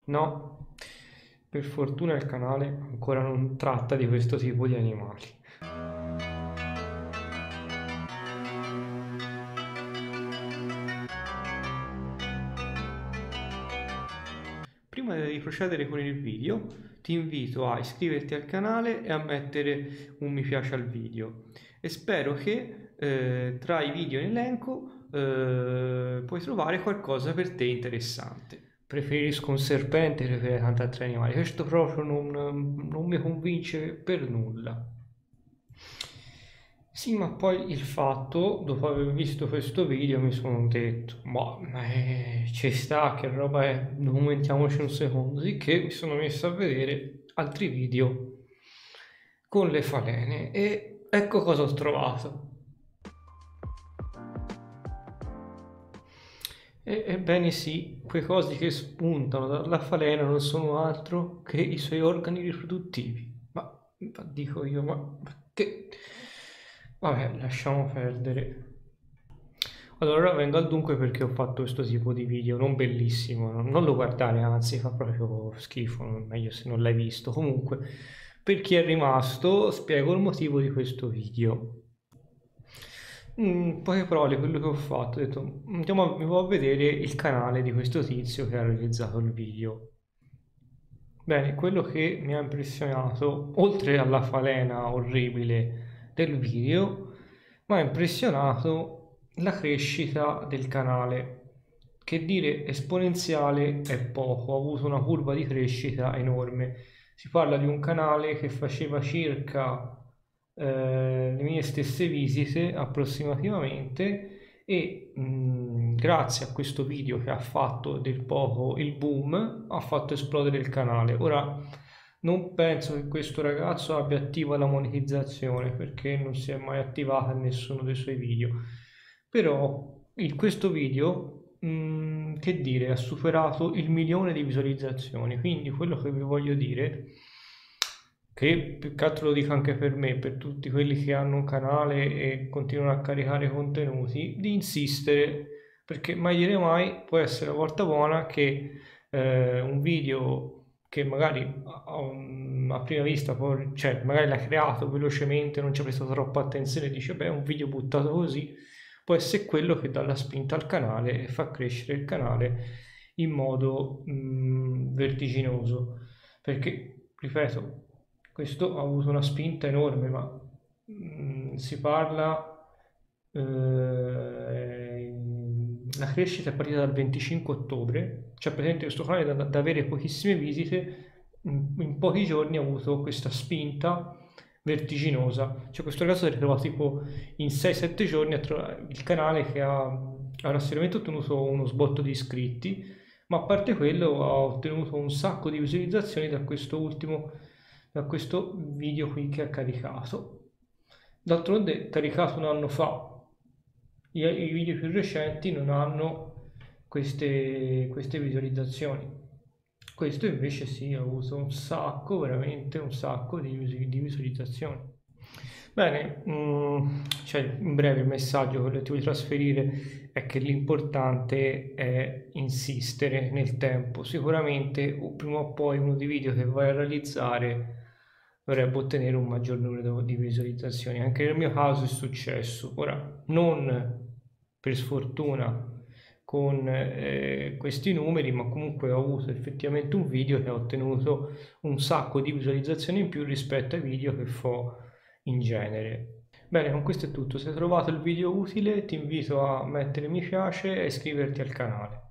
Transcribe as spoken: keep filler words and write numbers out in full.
No, per fortuna il canale ancora non tratta di questo tipo di animali. Prima di procedere con il video, ti invito a iscriverti al canale e a mettere un mi piace al video. E spero che eh, tra i video in elenco eh, puoi trovare qualcosa per te interessante. Preferisco un serpente che tanti altri animali. Questo proprio non, non mi convince per nulla. Sì, ma poi il fatto, dopo aver visto questo video, mi sono detto, ma eh, ci sta, che roba è, documentiamoci un secondo, sicché mi sono messo a vedere altri video con le falene e ecco cosa ho trovato. E, ebbene sì, quei cosi che spuntano dalla falena non sono altro che i suoi organi riproduttivi. Ma, ma dico io, ma, ma che... Vabbè, lasciamo perdere. Allora vengo al dunque perché ho fatto questo tipo di video, non bellissimo, non, non lo guardare, anzi fa proprio schifo, meglio se non l'hai visto. Comunque, per chi è rimasto, spiego il motivo di questo video. In poche parole, quello che ho fatto, ho detto, andiamo a, mi vado a vedere il canale di questo tizio che ha realizzato il video. Bene, quello che mi ha impressionato, oltre alla falena orribile del video, mi ha impressionato la crescita del canale. Che dire esponenziale è poco, ha avuto una curva di crescita enorme. Si parla di un canale che faceva circa eh, le mie stesse visite approssimativamente e mh, grazie a questo video che ha fatto del poco il boom ha fatto esplodere il canale. Ora non penso che questo ragazzo abbia attiva la monetizzazione perché non si è mai attivata in nessuno dei suoi video, però in questo video mh, che dire ha superato il milione di visualizzazioni, quindi quello che vi voglio dire, che più che altro lo dico anche per me, per tutti quelli che hanno un canale e continuano a caricare contenuti, di insistere, perché mai dire mai, può essere una volta buona che eh, un video che magari a, a prima vista, poi, cioè magari l'ha creato velocemente, non ci ha prestato troppa attenzione e dice beh, è un video buttato così, può essere quello che dà la spinta al canale e fa crescere il canale in modo mh, vertiginoso, perché, ripeto, questo ha avuto una spinta enorme, ma mh, si parla, eh, la crescita è partita dal venticinque ottobre, cioè presente questo canale da, da avere pochissime visite, in, in pochi giorni ha avuto questa spinta vertiginosa, cioè questo ragazzo si è ritrovato tipo in sei sette giorni a trovare il canale che ha, ha seriamente ottenuto uno sbotto di iscritti, ma a parte quello ha ottenuto un sacco di visualizzazioni da questo ultimo da questo video qui che ha caricato. D'altronde caricato un anno fa, i, i video più recenti non hanno queste, queste visualizzazioni. Questo invece sì, ha avuto un sacco, veramente un sacco di, di visualizzazioni. Bene, mh, cioè in breve il messaggio che ti voglio trasferire è che l'importante è insistere nel tempo. Sicuramente prima o poi uno dei video che vai a realizzare dovrebbe ottenere un maggior numero di visualizzazioni. Anche nel mio caso è successo. Ora, non per sfortuna con eh, questi numeri, ma comunque ho avuto effettivamente un video che ha ottenuto un sacco di visualizzazioni in più rispetto ai video che fo in genere. Bene, con questo è tutto. Se hai trovato il video utile, ti invito a mettere mi piace e iscriverti al canale.